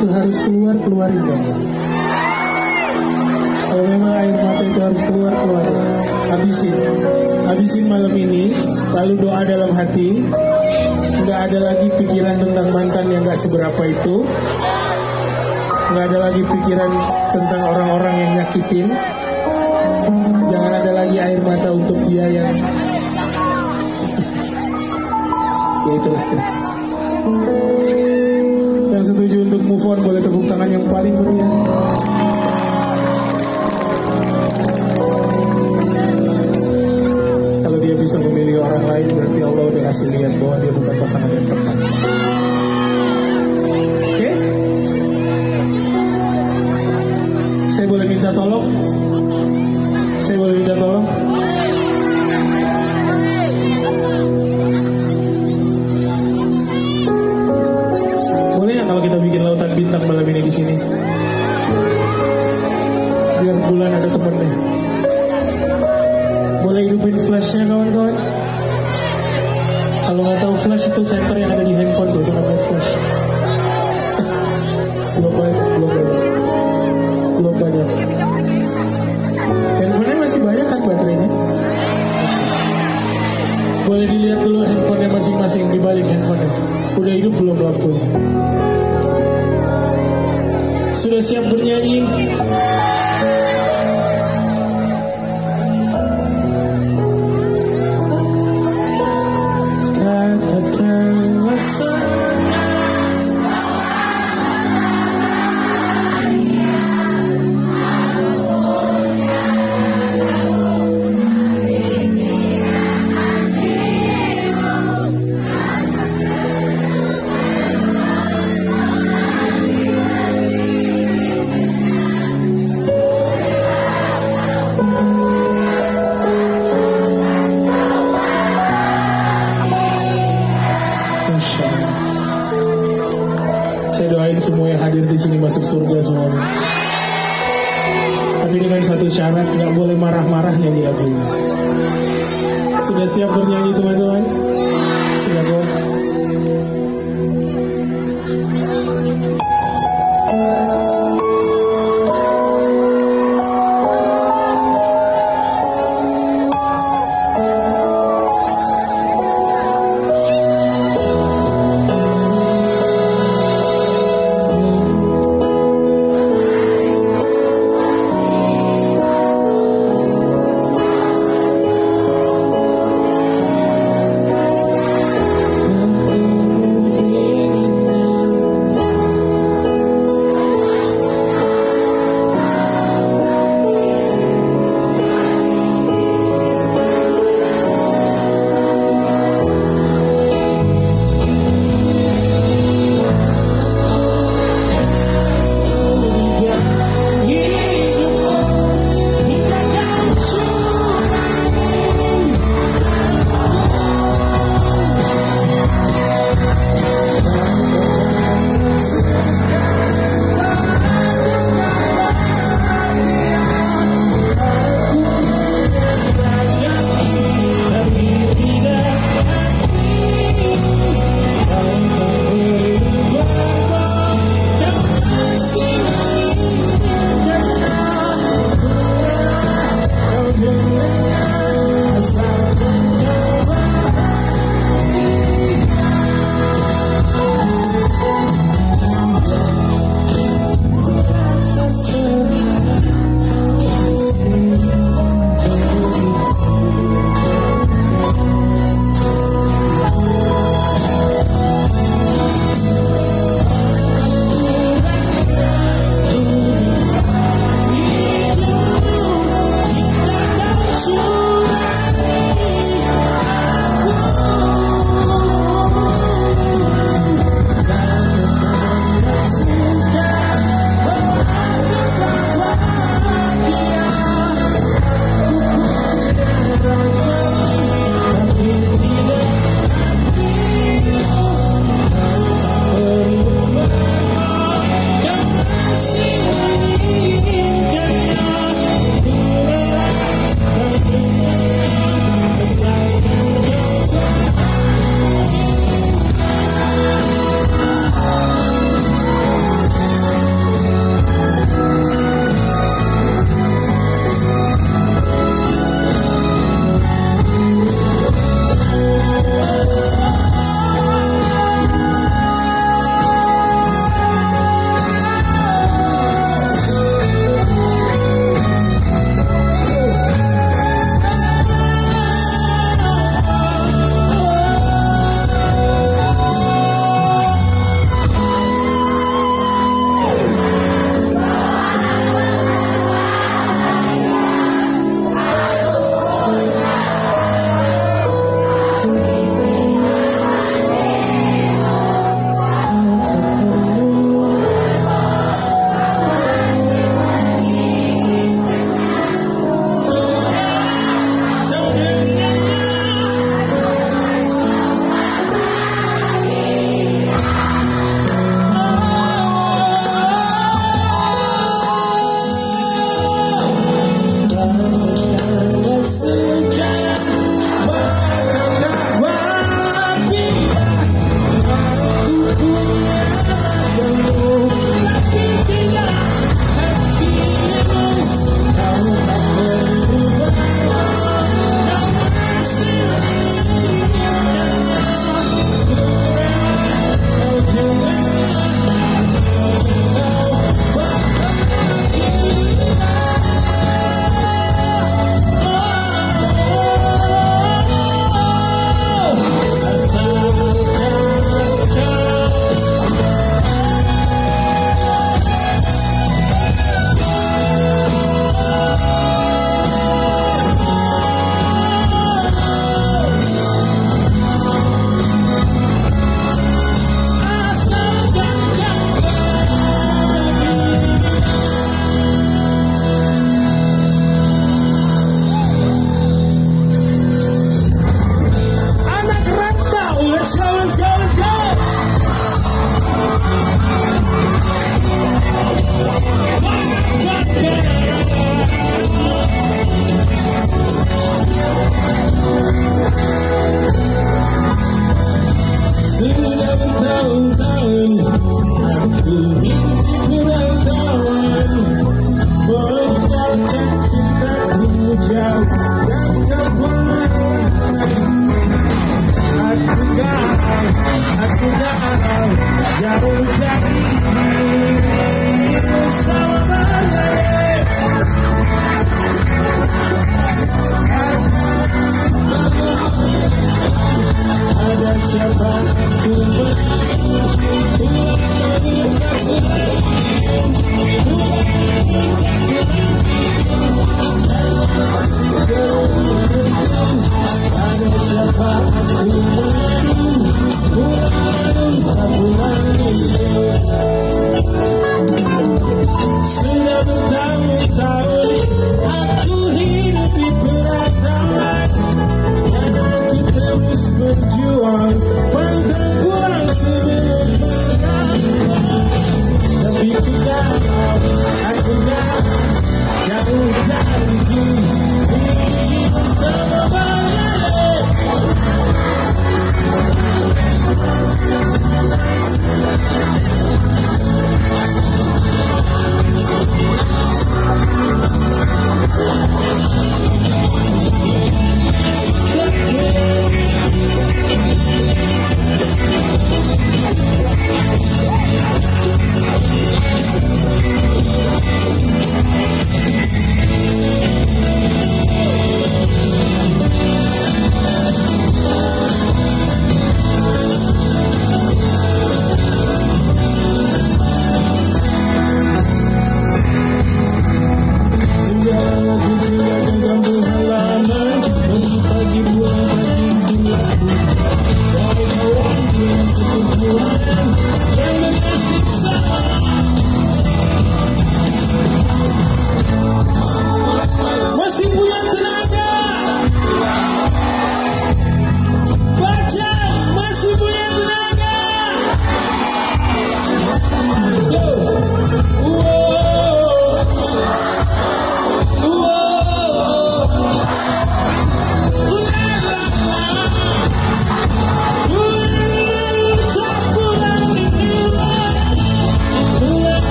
itu harus keluar, keluarin dong. Kalau memang air mata itu harus keluar, keluarin. Habisin malam ini. Lalu doa dalam hati. Nggak ada lagi pikiran tentang mantan yang nggak seberapa itu. Nggak ada lagi pikiran tentang orang-orang yang nyakitin. Jangan ada lagi air mata untuk dia yang ya itulah. Yang setuju untuk move on boleh tepuk tangan yang paling meriah. Kalau dia bisa memilih orang lain, berarti Allah udah kasih lihat bahwa dia bukan pasangan yang tepat. Oke? Saya boleh minta tolong? Boleh ya kalau kita bikin lautan bintang malam ini di sini? Biar bulan ada temennya. Boleh hidupin flashnya kawan-kawan? Kalau nggak tahu flash itu senter yang ada di handphone tuh, itu namanya flash. Belum banyak. Handphonenya masih banyak kan baterainya? Boleh dilihat dulu handphonenya masing-masing di balik handphonenya. Udah hidup belum lampunya? Sudah siap bernyanyi? Katakanlah saya doain semua yang hadir di sini masuk surga semuanya. Tapi dengan satu syarat, nggak boleh marah-marah nyanyi lagu ini. Sudah siap bernyanyi teman-teman? Silakan.